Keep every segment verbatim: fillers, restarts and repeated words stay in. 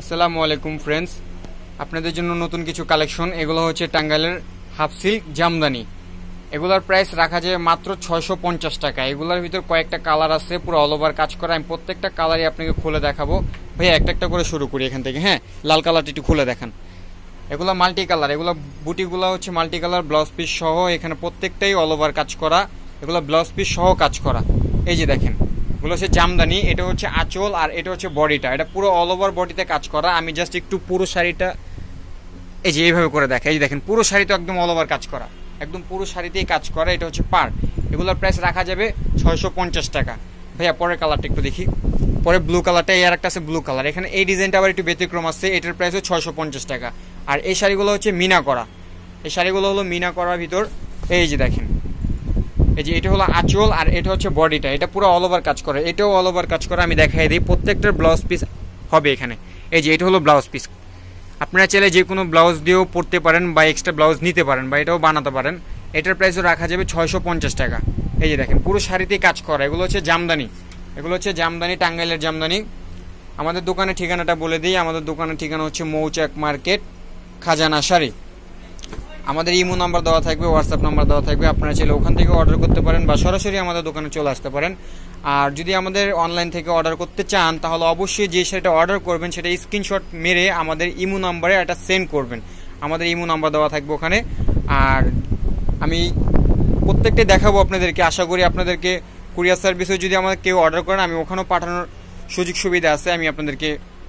আসসালামু আলাইকুম ফ্রেন্ডস, আপনাদের জন্য নতুন কিছু কালেকশন। এগুলো হচ্ছে টাঙ্গাইলের হাফ সিল্ক জামদানি। এগুলোর প্রাইস রাখা যায় মাত্র ছয়শো পঞ্চাশ টাকা। এগুলোর ভিতর কয়েকটা কালার আছে, পুরো অল ওভার কাজ করা। আমি প্রত্যেকটা কালারই আপনাকে খুলে দেখাবো। ভাইয়া একটা একটা করে শুরু করি এখান থেকে। হ্যাঁ, লাল কালারটি একটু খুলে দেখান। এগুলো মাল্টি কালার, এগুলো বুটিগুলো হচ্ছে মাল্টি কালার, ব্লাউজ পিস সহ। এখানে প্রত্যেকটাই অল ওভার কাজ করা, এগুলো ব্লাউজ পিস সহ কাজ করা। এই যে দেখেন, এগুলো হচ্ছে জামদানি, এটা হচ্ছে আঁচল আর এটা হচ্ছে বডিটা। এটা পুরো অল ওভার বডিতে কাজ করা। আমি জাস্ট একটু পুরো শাড়িটা এই যে এইভাবে করে দেখা। এই যে দেখেন, পুরো শাড়িতে একদম অল ওভার কাজ করা, একদম পুরো শাড়িতেই কাজ করা। এটা হচ্ছে পার। এগুলোর প্রাইস রাখা যাবে ছয়শো পঞ্চাশ টাকা। ভাইয়া পরের কালারটা একটু দেখি। পরে ব্লু কালারটা, এই আর একটা আছে ব্লু কালার। এখানে এই ডিজাইনটা আবার একটু ব্যতিক্রম আছে। এটার প্রাইস হচ্ছে ছয়শো পঞ্চাশ টাকা। আর এই শাড়িগুলো হচ্ছে মিনা করা। এই শাড়িগুলো হলো মিনা করার ভিতর। এই যে দেখেন, এই যে এটা হলো আঁচল আর এটা হচ্ছে বডিটা। এটা পুরো অল ওভার কাজ করে, এটাও অল ওভার কাজ করে। আমি দেখাই দিই, প্রত্যেকটার ব্লাউজ পিস হবে এখানে। এই যে এটা হলো ব্লাউজ পিস। আপনারা চাইলে যে কোনো ব্লাউজ দিয়েও পরতে পারেন বা এক্সট্রা ব্লাউজ নিতে পারেন বা এটাও বানাতে পারেন। এটার প্রাইসও রাখা যাবে ছয়শো পঞ্চাশ টাকা। এই যে দেখেন, পুরো শাড়িতেই কাজ করা। এগুলো হচ্ছে জামদানি, এগুলো হচ্ছে জামদানি, টাঙ্গাইলের জামদানি। আমাদের দোকানের ঠিকানাটা বলে দিই। আমাদের দোকানের ঠিকানা হচ্ছে মৌচাক মার্কেট, খাজানা শাড়ি। আমাদের ইমো নাম্বার দেওয়া থাকবে, হোয়াটসঅ্যাপ নাম্বার দেওয়া থাকবে। আপনারা চাইলে ওখান থেকে অর্ডার করতে পারেন বা সরাসরি আমাদের দোকানে চলে আসতে পারেন। আর যদি আমাদের অনলাইন থেকে অর্ডার করতে চান, তাহলে অবশ্যই যে সেটা অর্ডার করবেন সেটা স্ক্রিনশট মেরে আমাদের ইমো নাম্বারে একটা সেন্ড করবেন। আমাদের ইমো নাম্বার দেওয়া থাকবে ওখানে। আর আমি প্রত্যেকটাই দেখাবো আপনাদেরকে। আশা করি আপনাদেরকে কুরিয়ার সার্ভিসে যদি আমাদের কেউ অর্ডার করেন, আমি ওখানেও পাঠানোর সুযোগ সুবিধা আছে, আমি আপনাদেরকে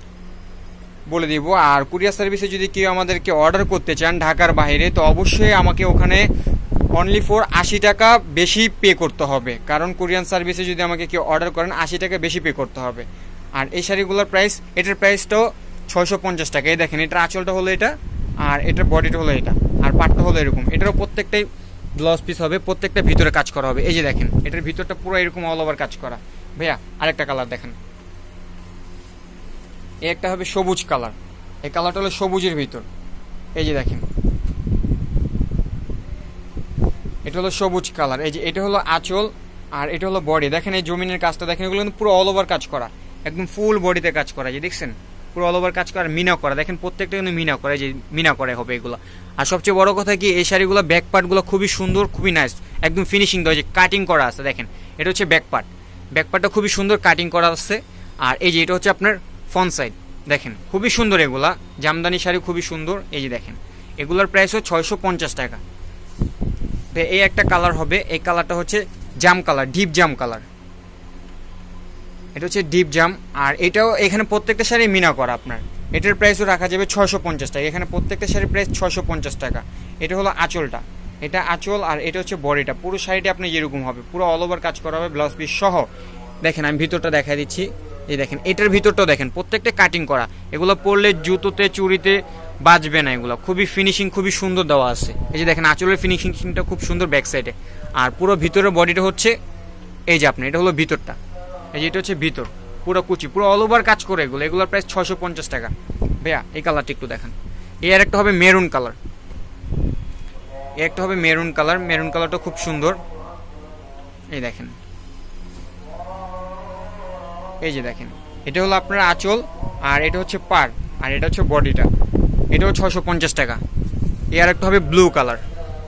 বলে দিব। আর কুরিয়ার সার্ভিসে যদি কেউ আমাদেরকে অর্ডার করতে চান ঢাকার বাইরে, তো অবশ্যই আমাকে ওখানে অনলি ফর আশি টাকা বেশি পে করতে হবে। কারণ কুরিয়ার সার্ভিসে যদি আমাকে কেউ অর্ডার করেন, আশি টাকা বেশি পে করতে হবে। আর এই শাড়িগুলোর প্রাইস, এটার প্রাইসটাও ছয়শো পঞ্চাশ টাকা। এই দেখেন, এটার আঁচলটা হলো এটা, আর এটার বডিটা হলো এটা, আর পাটটা হলো এরকম। এটারও প্রত্যেকটাই ব্লাউজ পিস হবে, প্রত্যেকটা ভিতরে কাজ করা হবে। এই যে দেখেন, এটার ভিতরটা পুরো এরকম অল ওভার কাজ করা। ভাইয়া আরেকটা কালার দেখেন, এই একটা হবে সবুজ কালার। এই কালারটা হলো সবুজের ভিতর। এই যে দেখেন, এটা হলো সবুজ কালার। এই যে এটা হলো আঁচল আর এটা হলো বডি। দেখেন এই জমিনের কাজটা দেখেন, এগুলো কিন্তু পুরো অল ওভার কাজ করা, একদম ফুল বডিতে কাজ করা। যে দেখছেন, পুরো অল ওভার কাজ করা, মিনা করা। দেখেন প্রত্যেকটা কিন্তু মিনা করে, যে মিনা করে হবে এগুলো। আর সবচেয়ে বড় কথা কি, এই শাড়িগুলো ব্যাক পার্টগুলো খুবই সুন্দর, খুবই নাইস, একদম ফিনিশিং দেওয়া, যে কাটিং করা আছে। দেখেন এটা হচ্ছে ব্যাক পার্ট, ব্যাক পার্টটা খুবই সুন্দর কাটিং করা আছে। আর এই যে এটা হচ্ছে আপনার ফ্রন্ট সাইড। দেখেন খুবই সুন্দর, এগুলা জামদানি শাড়ি খুবই সুন্দর। এই যে দেখেন, এগুলোর প্রাইসও ছয়শো পঞ্চাশ টাকা। তো এই একটা কালার হবে, এই কালারটা হচ্ছে জাম কালার, ডিপ জাম কালার। এটা হচ্ছে ডিপ জাম। আর এটাও এখানে প্রত্যেকটা শাড়ি মিনা করা আপনার। এটার প্রাইসও রাখা যাবে ছয়শো পঞ্চাশ টাকা। এখানে প্রত্যেকটা শাড়ির প্রাইস ছয়শো পঞ্চাশ টাকা। এটা হলো আঁচলটা, এটা আঁচল আর এটা হচ্ছে বডিটা। পুরো শাড়িটা আপনি যেরকম হবে, পুরো অল ওভার কাজ করা হবে, ব্লাউজ পিস সহ। দেখেন আমি ভিতরটা দেখাই দিচ্ছি। এই দেখেন, এটার ভিতরটাও দেখেন, প্রত্যেকটা কাটিং করা। এগুলো পরলে জুতোতে চুড়িতে বাজবে না। এগুলো খুবই ফিনিশিং, খুবই সুন্দর দেওয়া আছে। এই যে দেখেন, আঁচলের ফিনিশিংটা খুব সুন্দর ব্যাক সাইডে। আর পুরো ভিতরের বডিটা হচ্ছে এই যে আপনার, এটা হলো ভিতরটা। এই যে এটা হচ্ছে ভিতর, পুরো কুচি, পুরো অল ওভার কাজ করে এগুলো। এগুলোর প্রাইস ছয়শো পঞ্চাশ টাকা। ভাইয়া এই কালারটা একটু দেখেন। এই আর একটা হবে মেরুন কালার, এই একটা হবে মেরুন কালার। মেরুন কালারটা খুব সুন্দর। এই দেখেন, এই যে দেখেন, এটা হলো আপনার আঁচল আর এটা হচ্ছে পার আর এটা হচ্ছে বডিটা। এটাও ছয়শো পঞ্চাশ টাকা। এ আর একটা হবে ব্লু কালার,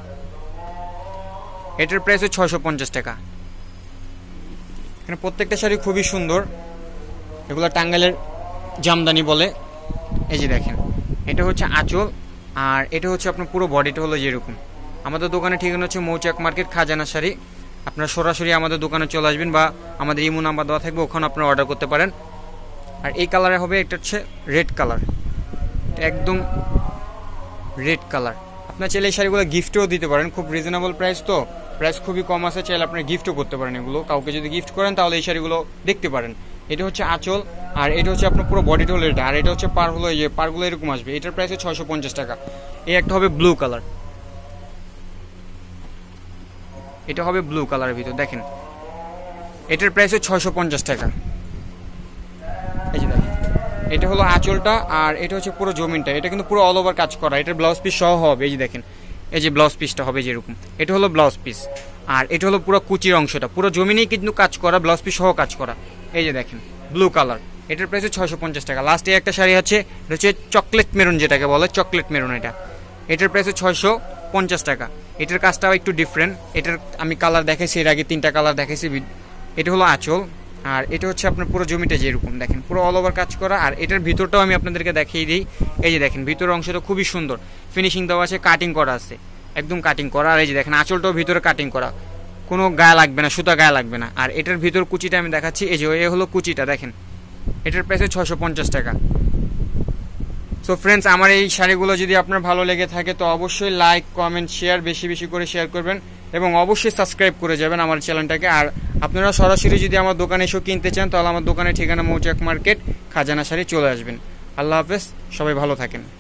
এটার প্রাইস হচ্ছে ছয়শো পঞ্চাশ টাকা। এখানে প্রত্যেকটা শাড়ি খুবই সুন্দর, এগুলো টাঙ্গাইলের জামদানি বলে। এই যে দেখেন, এটা হচ্ছে আঁচল আর এটা হচ্ছে আপনার পুরো বডিটা হলো যেরকম। আমাদের দোকানে ঠিকানা হচ্ছে মৌচাক মার্কেট, খাজানা শাড়ি। আপনারা সরাসরি আমাদের দোকানে চলে আসবেন বা আমাদের ইমো নাম্বার দেওয়া থাকবে, ওখানে আপনারা অর্ডার করতে পারেন। আর এই কালারে হবে, একটা হচ্ছে রেড কালার, একদম রেড কালার। আপনার চাইলে এই শাড়িগুলো গিফটেও দিতে পারেন, খুব রিজনেবল প্রাইস, তো প্রাইস খুবই কম আছে। চাইলে আপনি গিফটও করতে পারেন এগুলো। কাউকে যদি গিফট করেন তাহলে এই শাড়িগুলো দেখতে পারেন। এটা হচ্ছে আঁচল আর এটা হচ্ছে আপনার পুরো বডিটা হলো এটা, আর এটা হচ্ছে পার হলো, এই পারগুলো এরকম আসবে। এটার প্রাইস হচ্ছে ছয়শো পঞ্চাশ টাকা। এই একটা হবে ব্লু কালার, এটা হবে ব্লু কালারের ভিতর। দেখেন এটার প্রাইস হচ্ছে ছয়শো পঞ্চাশ টাকা। এই যে দেখেন, এটা হলো আঁচলটা আর এটা হচ্ছে পুরো জমিনটা। এটা কিন্তু পুরো অল ওভার কাজ করা, এটার ব্লাউজ পিস সহ হবে। এই যে দেখেন, এই যে ব্লাউজ পিসটা হবে যেরকম, এটা হলো ব্লাউজ পিস। আর এটা হলো পুরো কুচির অংশটা, পুরো জমিনেই কিন্তু কাজ করা, ব্লাউজ পিস সহ কাজ করা। এই যে দেখেন ব্লু কালার, এটার প্রাইস ছয়শো পঞ্চাশ টাকা। লাস্টে একটা শাড়ি আছে, এটা হচ্ছে চকলেট মেরুন, যেটাকে বলে চকলেট মেরুন, এটা এটার প্রাইস ছয়শো পঞ্চাশ টাকা। এটার কাজটাও একটু ডিফারেন্ট। এটার আমি কালার দেখাইছি, এর আগে তিনটা কালার দেখাইছি। এটা হলো আঁচল, আর এটা হচ্ছে আপনার পুরো জমিটা যেরকম দেখেন পুরো অল ওভার কাজ করা। আর এটার ভিতরটাও আমি আপনাদেরকে দেখিয়ে দিই। এই যে দেখেন ভিতরের অংশটা খুবই সুন্দর, ফিনিশিং দেওয়া আছে, কাটিং করা আছে, একদম কাটিং করা। আর এই যে দেখেন আঁচলটাও ভিতরে কাটিং করা, কোনো গায়ে লাগবে না, সুতা গায়ে লাগবে না। আর এটার ভিতর কুচিটা আমি দেখাচ্ছি, এই যে এ হলো কুচিটা দেখেন। এটার প্রাইস ছয়শো পঞ্চাশ টাকা। সো ফ্রেন্ডস, আমার এই শাড়িগুলো যদি আপনার ভালো লেগে থাকে তো অবশ্যই লাইক, কমেন্ট, শেয়ার বেশি বেশি করে শেয়ার করবেন এবং অবশ্যই সাবস্ক্রাইব করে যাবেন আমার চ্যানেলটাকে। আর আপনারা সরাসরি যদি আমার দোকানে এসেও কিনতে চান তাহলে আমার দোকানের ঠিকানা মৌচাক মার্কেট, খাজানা শাড়ি, চলে আসবেন। আল্লাহ হাফেজ, সবাই ভালো থাকেন।